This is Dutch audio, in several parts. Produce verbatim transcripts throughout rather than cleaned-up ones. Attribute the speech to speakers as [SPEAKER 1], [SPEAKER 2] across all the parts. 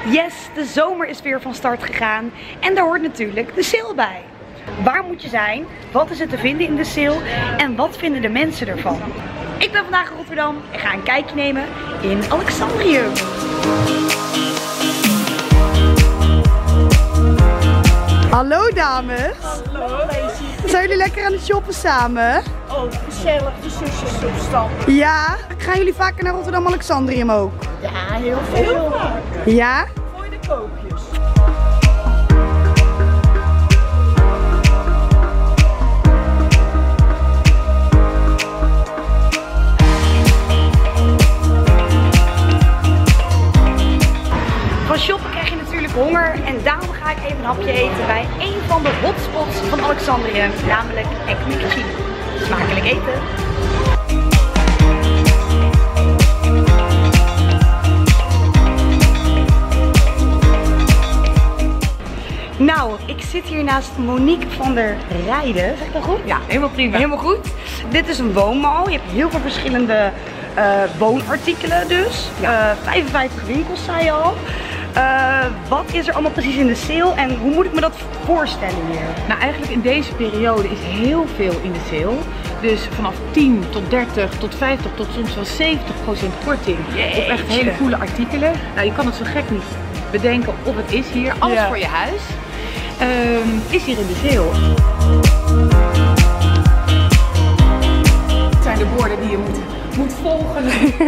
[SPEAKER 1] Yes, de zomer is weer van start gegaan en daar hoort natuurlijk de sale bij. Waar moet je zijn? Wat is er te vinden in de sale? En wat vinden de mensen ervan? Ik ben vandaag in Rotterdam en ga een kijkje nemen in Alexandrium. Hallo dames.
[SPEAKER 2] Hallo.
[SPEAKER 1] Zijn jullie lekker aan het shoppen samen?
[SPEAKER 2] Oh, gezellig, de zusjes op stand.
[SPEAKER 1] Ja. Gaan jullie vaker naar Rotterdam Alexandrium ook?
[SPEAKER 2] Ja, heel veel. Heel vaker.
[SPEAKER 1] Ja?
[SPEAKER 2] Voor de koopjes.
[SPEAKER 1] Van shoppen krijg je natuurlijk honger en daarom ga ik even een hapje eten bij een van de hotspots van Alexandrium, namelijk Egg McChicken. Smakelijk eten! Nou, ik zit hier naast Monique van der Rijden. Zeg ik dat goed?
[SPEAKER 3] Ja, helemaal prima.
[SPEAKER 1] Helemaal goed. Dit is een woonmall. Je hebt heel veel verschillende uh, woonartikelen dus. Ja. Uh, vijfenvijftig winkels zei je al. Uh, wat is er allemaal precies in de sale en hoe moet ik me dat voorstellen hier?
[SPEAKER 3] Nou, eigenlijk in deze periode is heel veel in de sale. Dus vanaf tien tot dertig tot vijftig tot soms wel zeventig procent korting.
[SPEAKER 1] Jeetje.
[SPEAKER 3] Op echt hele coole artikelen. Nou, je kan het zo gek niet bedenken of het is hier. Alles ja. voor je huis um, is hier in de sale. Het zijn de woorden die je moet, moet volgen.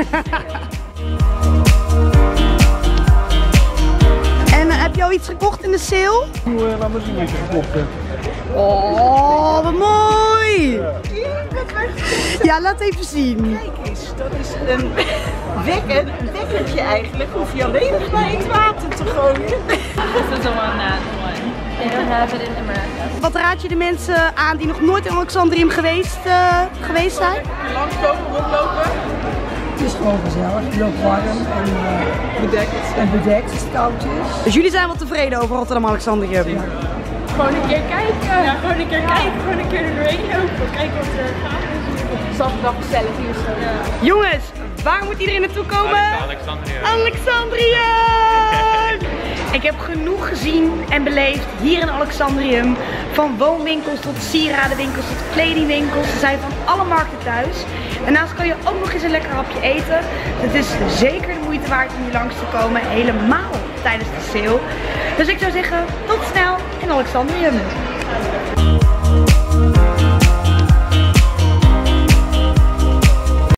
[SPEAKER 1] Heb je al iets gekocht in de sale?
[SPEAKER 4] Hoe uh, laat me zien wat je gekocht hebt.
[SPEAKER 1] Oh, wat mooi!
[SPEAKER 2] Ja,
[SPEAKER 1] ja, laat even zien.
[SPEAKER 2] Kijk eens, dat is een wekker, een wekkertje eigenlijk. Hoef je alleen nog maar in het water te gooien.
[SPEAKER 5] This is the one that one. They don't have it in America.
[SPEAKER 1] Wat raad je de mensen aan die nog nooit in Alexandrium geweest, uh, geweest zijn?
[SPEAKER 2] Langskomen, rondlopen.
[SPEAKER 6] Het is gewoon gezellig, heel warm en uh, bedekt. En bedekt als het koud is.
[SPEAKER 1] Dus jullie zijn wel tevreden over Rotterdam Alexandrium? Ja.
[SPEAKER 5] Gewoon een keer kijken. Ja, gewoon een keer ja. kijken, gewoon een keer er doorheen lopen. Kijken wat er gaat. Zaterdag gezellig hier zo. Ja.
[SPEAKER 1] Jongens, waar moet iedereen naartoe komen?
[SPEAKER 7] Alexandrium.
[SPEAKER 1] Alexandrium! Ik heb genoeg gezien en beleefd hier in Alexandrium. Van woonwinkels tot sieradenwinkels tot kledingwinkels. Ze zijn van alle markten thuis. Daarnaast kan je ook nog eens een lekker hapje eten. Het is zeker de moeite waard om hier langs te komen. Helemaal tijdens de sale. Dus ik zou zeggen, tot snel in Alexandrium.